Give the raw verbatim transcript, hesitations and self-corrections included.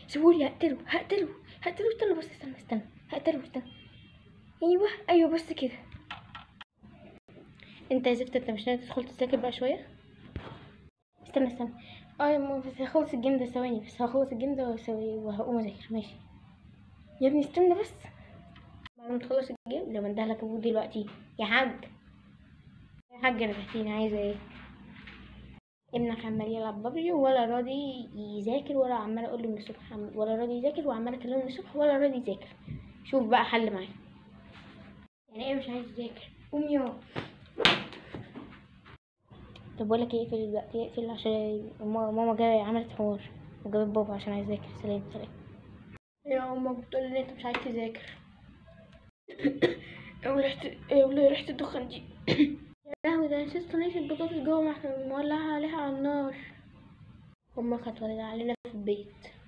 سيبولي، هقتله هقتله هقتله استنى بس، استنى استنى هقتله استنى. ايوه ايوه بس كده. انت يا زفت، انت مش ناوي تدخل تذاكر بقى شويه؟ استنى استنى اه يا ماما، بس هخلص الجيم ده ثواني، بس هخلص الجيم ده وأسوي- وهقوم اذاكر. ماشي يا ابني استنى بس، بعد ما تخلص الجيم لما اندهلك ابوك دلوقتي. يا حاج، يا حاج رجعتيني، عايزه ايه؟ ابنك عمال يلعب بابجي ولا راضي يذاكر، ولا عمال اقول له من الصبح عم- ولا راضي يذاكر، وعمال اكلمه من الصبح ولا راضي يذاكر. شوف بقى حل معاه. يعني ايه مش عايز يذاكر؟ قوم يا. طب بقول لك ايه، اقفل دلوقتي، اقفل عشان ماما ماما جايه عملت حوار وجابت بابا عشان عايز يذاكر. سلام سلام. يا ماما بتقول لي انت مش عايز تذاكر. ايه ريحه، ايه ريحه الدخان دي؟ يا لهوي، ده نسيت صينيه البطاطس جوه، ما احنا مولعها عليها على النار. امك هتولع علينا في البيت.